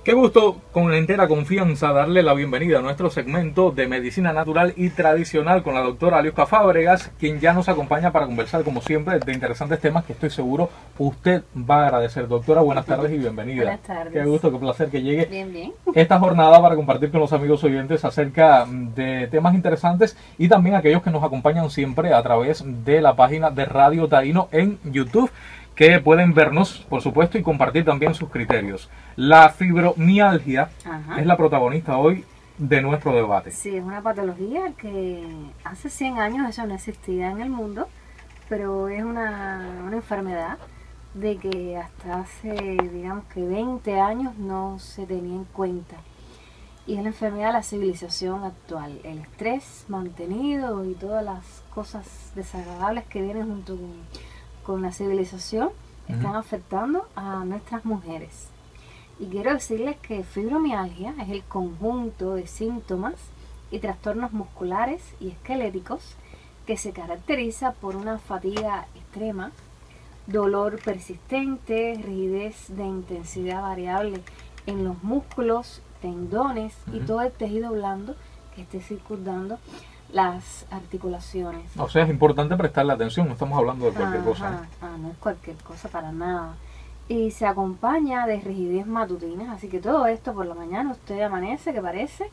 Qué gusto, con entera confianza, darle la bienvenida a nuestro segmento de medicina natural y tradicional con la doctora Aliosca Fábregas, quien ya nos acompaña para conversar, como siempre, de interesantes temas que estoy seguro usted va a agradecer. Doctora, buenas tardes y bienvenida. Buenas tardes. Qué gusto, qué placer que llegue Bien. esta jornada para compartir con los amigos oyentes acerca de temas interesantes y también aquellos que nos acompañan siempre a través de la página de Radio Taíno en YouTube, que pueden vernos, por supuesto, y compartir también sus criterios. La fibromialgia es la protagonista hoy de nuestro debate. Sí, es una patología que hace 100 años eso no existía en el mundo, pero es una enfermedad de que hasta hace, digamos que 20 años no se tenía en cuenta. Y es la enfermedad de la civilización actual. El estrés mantenido y todas las cosas desagradables que vienen junto con la civilización están afectando a nuestras mujeres. Y quiero decirles que fibromialgia es el conjunto de síntomas y trastornos musculares y esqueléticos que se caracteriza por una fatiga extrema, dolor persistente, rigidez de intensidad variable en los músculos, tendones y todo el tejido blando que esté circundando las articulaciones. O sea, es importante prestarle atención, no estamos hablando de cualquier cosa. No es cualquier cosa para nada. Y se acompaña de rigidez matutina, así que todo esto por la mañana usted amanece que parece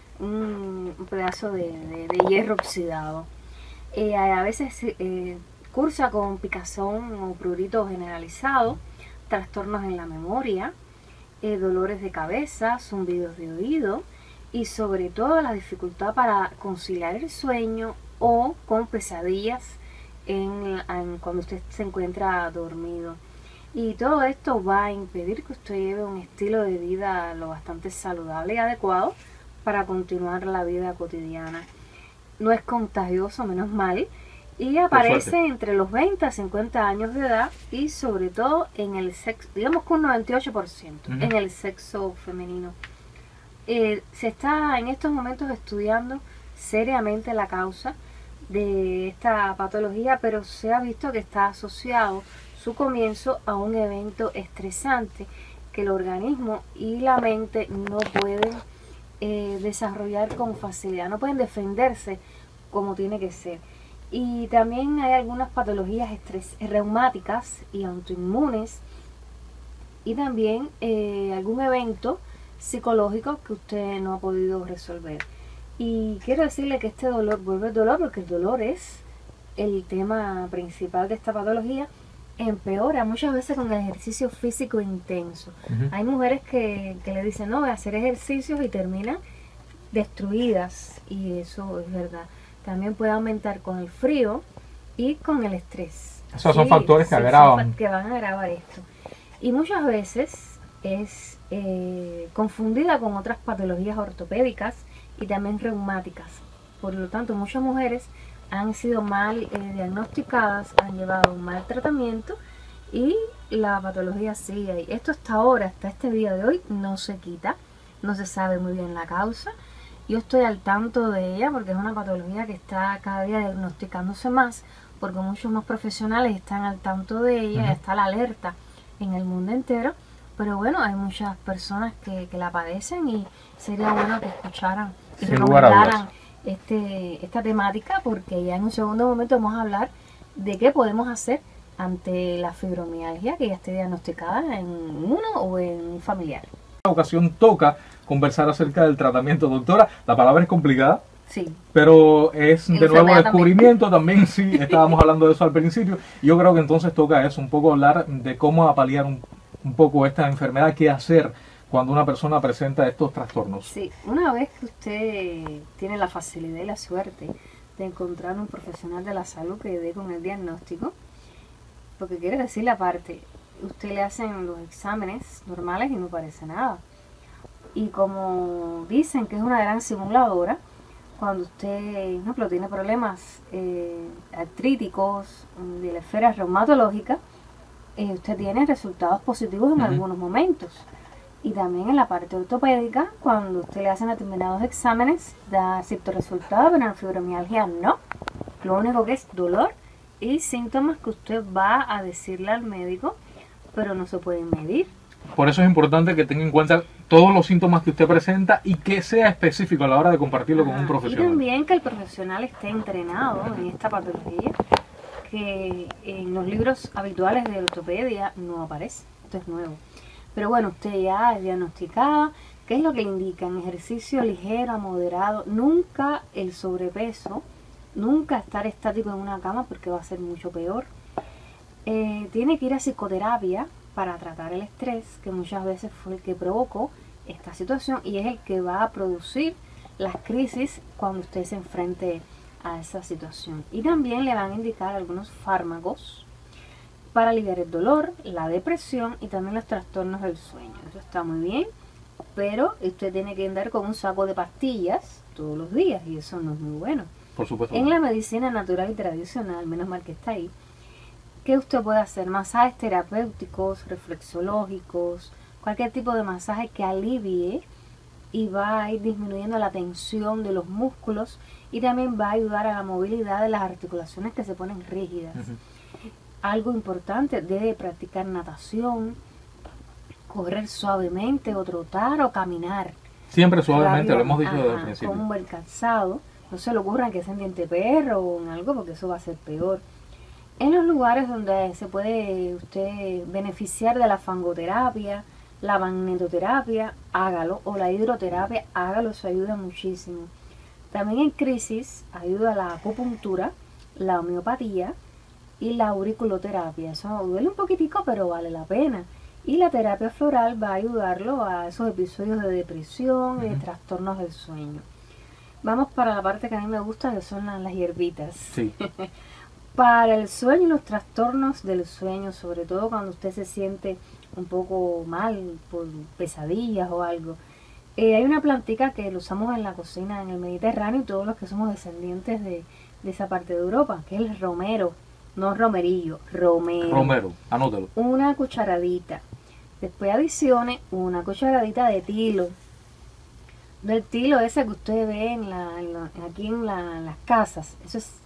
un pedazo de hierro oxidado. A veces cursa con picazón o prurito generalizado, trastornos en la memoria, dolores de cabeza, zumbidos de oído, y sobre todo la dificultad para conciliar el sueño o con pesadillas cuando usted se encuentra dormido. Y todo esto va a impedir que usted lleve un estilo de vida lo bastante saludable y adecuado para continuar la vida cotidiana. No es contagioso, menos mal, y aparece entre los 20 a 50 años de edad y sobre todo en el sexo, digamos que un 98% en el sexo femenino. Se está en estos momentos estudiando seriamente la causa de esta patología, pero se ha visto que está asociado su comienzo a un evento estresante que el organismo y la mente no pueden desarrollar con facilidad, no pueden defenderse como tiene que ser. Y también hay algunas patologías reumáticas y autoinmunes y también algún evento psicológico que usted no ha podido resolver. Y quiero decirle que este dolor, vuelve el dolor, porque el dolor es el tema principal de esta patología, empeora muchas veces con el ejercicio físico intenso. Hay mujeres que le dicen, no, voy a hacer ejercicios y terminan destruidas, y eso es verdad. También puede aumentar con el frío y con el estrés. Esos son factores que agravan. Que van a agravar esto. Y muchas veces es confundida con otras patologías ortopédicas y también reumáticas. Por lo tanto, muchas mujeres han sido mal diagnosticadas, han llevado un mal tratamiento y la patología sigue ahí. Esto hasta ahora, hasta este día de hoy, no se quita, no se sabe muy bien la causa. Yo estoy al tanto de ella porque es una patología que está cada día diagnosticándose más, porque muchos más profesionales están al tanto de ella, está la alerta en el mundo entero. Pero bueno, hay muchas personas que la padecen y sería bueno que escucharan y recomendaran esta temática, porque ya en un segundo momento vamos a hablar de qué podemos hacer ante la fibromialgia que ya esté diagnosticada en uno o en un familiar. En esta ocasión toca conversar acerca del tratamiento. Doctora, la palabra es complicada. Sí. Pero es de nuevo descubrimiento también, sí, estábamos hablando de eso al principio. Yo creo que entonces toca eso, un poco hablar de cómo apalear un poco esta enfermedad, qué hacer cuando una persona presenta estos trastornos. Sí, una vez que usted tiene la facilidad y la suerte de encontrar un profesional de la salud que dé con el diagnóstico, porque quiere decir aparte, usted le hacen los exámenes normales y no parece nada. Y como dicen que es una gran simuladora, cuando usted, por ejemplo, tiene problemas artríticos de la esfera reumatológica, usted tiene resultados positivos en algunos momentos. Y también en la parte ortopédica, cuando usted le hacen determinados exámenes, da cierto resultado, pero en la fibromialgia no. Lo único que es dolor y síntomas que usted va a decirle al médico, pero no se pueden medir. Por eso es importante que tenga en cuenta todos los síntomas que usted presenta y que sea específico a la hora de compartirlo con un profesional. Y también que el profesional esté entrenado en esta patología, que en los libros habituales de ortopedia no aparece. Esto es nuevo. Pero bueno, usted ya es diagnosticada. ¿Qué es lo que le indican? Ejercicio ligero a moderado, nunca el sobrepeso, nunca estar estático en una cama porque va a ser mucho peor. Tiene que ir a psicoterapia para tratar el estrés, que muchas veces fue el que provocó esta situación y es el que va a producir las crisis cuando usted se enfrente a esa situación. Y también le van a indicar algunos fármacos para aliviar el dolor, la depresión y también los trastornos del sueño. Eso está muy bien, pero usted tiene que andar con un saco de pastillas todos los días y eso no es muy bueno. Por supuesto. En la medicina natural y tradicional, menos mal que está ahí, ¿qué usted puede hacer? Masajes terapéuticos, reflexológicos, cualquier tipo de masaje que alivie y va a ir disminuyendo la tensión de los músculos y también va a ayudar a la movilidad de las articulaciones que se ponen rígidas. Algo importante, debe practicar natación, correr suavemente o trotar o caminar. Siempre suavemente, lo hemos dicho desde el principio. Con un buen calzado. No se le ocurra que sea en diente perro o en algo porque eso va a ser peor. En los lugares donde se puede usted beneficiar de la fangoterapia, la magnetoterapia, hágalo, o la hidroterapia, hágalo, eso ayuda muchísimo. También en crisis ayuda la acupuntura, la homeopatía y la auriculoterapia. Eso duele un poquitico, pero vale la pena. Y la terapia floral va a ayudarlo a esos episodios de depresión y de trastornos del sueño. Vamos para la parte que a mí me gusta, que son las hierbitas. Sí. Para el sueño y los trastornos del sueño, sobre todo cuando usted se siente un poco mal por pesadillas o algo. Hay una plantica que lo usamos en la cocina en el Mediterráneo y todos los que somos descendientes de esa parte de Europa, que es el romero, no romerillo, romero. Romero, anótelo. Una cucharadita. Después adicione una cucharadita de tilo. Del tilo ese que usted ve aquí en las casas.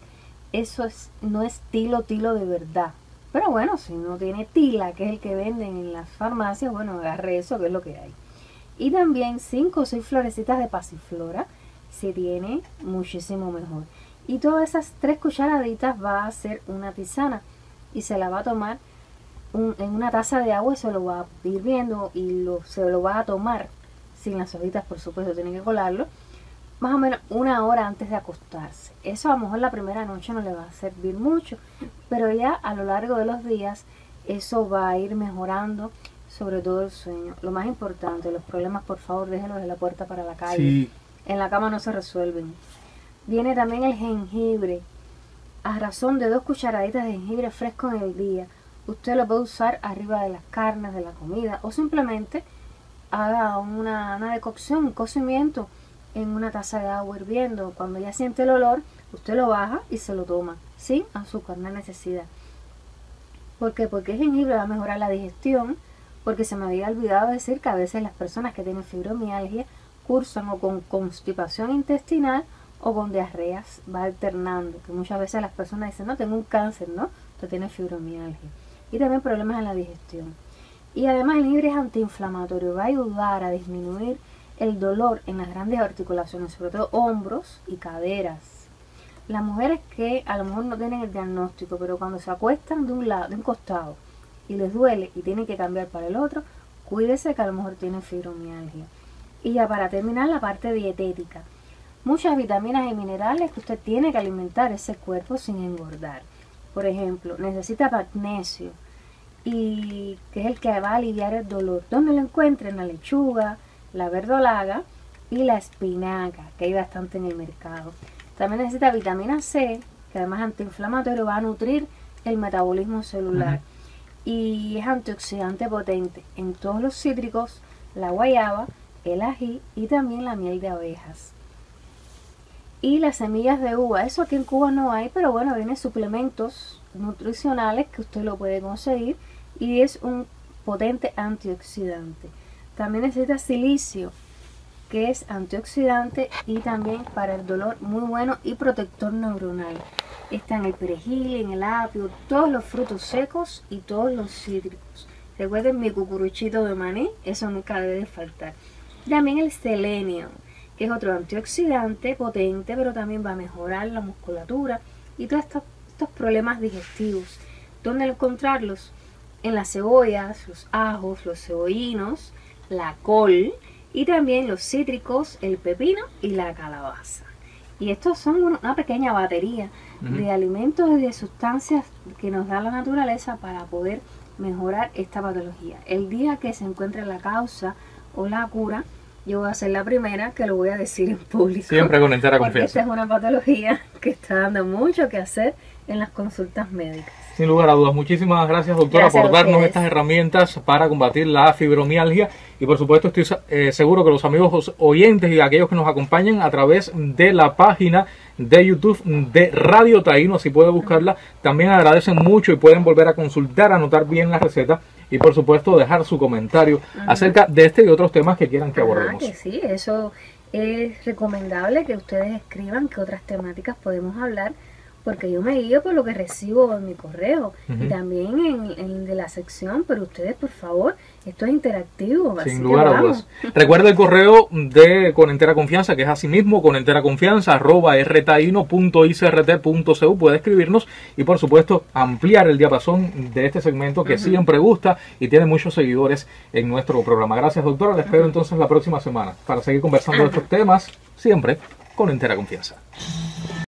No es tilo de verdad. Pero bueno, si no tiene tila, que es el que venden en las farmacias, bueno, agarre eso, que es lo que hay. Y también 5 o 6 florecitas de pasiflora, si tiene, muchísimo mejor. Y todas esas 3 cucharaditas va a hacer una tisana y se la va a tomar en una taza de agua y se lo va a ir hirviendo y se lo va a tomar sin las hojitas, por supuesto, tiene que colarlo, más o menos 1 hora antes de acostarse. Eso a lo mejor la primera noche no le va a servir mucho, pero ya a lo largo de los días eso va a ir mejorando, sobre todo el sueño. Lo más importante, los problemas por favor déjenlos en la puerta para la calle. Sí. En la cama no se resuelven. Viene también el jengibre. A razón de 2 cucharaditas de jengibre fresco en el día, usted lo puede usar arriba de las carnes, de la comida, o simplemente haga una decocción, un cocimiento en una taza de agua hirviendo. Cuando ya siente el olor, usted lo baja y se lo toma, sin azúcar, no hay necesidad. ¿Por qué? Porque el jengibre va a mejorar la digestión, porque se me había olvidado decir que a veces las personas que tienen fibromialgia cursan o con constipación intestinal o con diarreas, va alternando, que muchas veces las personas dicen, no, tengo un cáncer, ¿no? Usted tiene fibromialgia. Y también problemas en la digestión. Y además el jengibre es antiinflamatorio, va a ayudar a disminuir el dolor en las grandes articulaciones, sobre todo hombros y caderas. Las mujeres que a lo mejor no tienen el diagnóstico, pero cuando se acuestan de un costado y les duele y tienen que cambiar para el otro, cuídese que a lo mejor tienen fibromialgia. Y ya para terminar la parte dietética. Muchas vitaminas y minerales que usted tiene que alimentar ese cuerpo sin engordar. Por ejemplo, necesita magnesio, y que es el que va a aliviar el dolor. ¿Dónde lo encuentra? En la lechuga, la verdolaga y la espinaca, que hay bastante en el mercado. También necesita vitamina C, que además es antiinflamatorio, va a nutrir el metabolismo celular. Y es antioxidante potente en todos los cítricos, la guayaba, el ají y también la miel de abejas. Y las semillas de uva, eso aquí en Cuba no hay, pero bueno, vienen suplementos nutricionales que usted lo puede conseguir y es un potente antioxidante. También necesita silicio, que es antioxidante y también para el dolor muy bueno y protector neuronal. Está en el perejil, en el apio, todos los frutos secos y todos los cítricos. Recuerden mi cucuruchito de maní, eso nunca debe de faltar. También el selenio, que es otro antioxidante potente, pero también va a mejorar la musculatura y todos estos problemas digestivos. ¿Dónde encontrarlos? En las cebollas, los ajos, los cebollinos, la col y también los cítricos, el pepino y la calabaza. Y estos son una pequeña batería de alimentos y de sustancias que nos da la naturaleza para poder mejorar esta patología. El día que se encuentre la causa o la cura, yo voy a ser la primera que lo voy a decir en público. Siempre con entera confianza. Esta es una patología que está dando mucho que hacer en las consultas médicas. Sin lugar a dudas. Muchísimas gracias, doctora, Gracias por darnos ustedes. estas herramientas para combatir la fibromialgia. Y por supuesto estoy seguro que los amigos oyentes y aquellos que nos acompañan a través de la página de YouTube de Radio Taíno, si puede buscarla, también agradecen mucho y pueden volver a consultar, anotar bien la receta y por supuesto dejar su comentario acerca de este y otros temas que quieran que abordemos. Que sí, eso es recomendable que ustedes escriban qué otras temáticas podemos hablar, porque yo me guío por lo que recibo en mi correo y también en de la sección, pero ustedes, por favor, esto es interactivo. Sin lugar a dudas. Recuerda el correo de Con Entera Confianza, que es así mismo, conenteraconfianza@rtaino.icrt.cu. Puede escribirnos y, por supuesto, ampliar el diapasón de este segmento que siempre gusta y tiene muchos seguidores en nuestro programa. Gracias, doctora. Les espero entonces la próxima semana para seguir conversando de estos temas, siempre con entera confianza.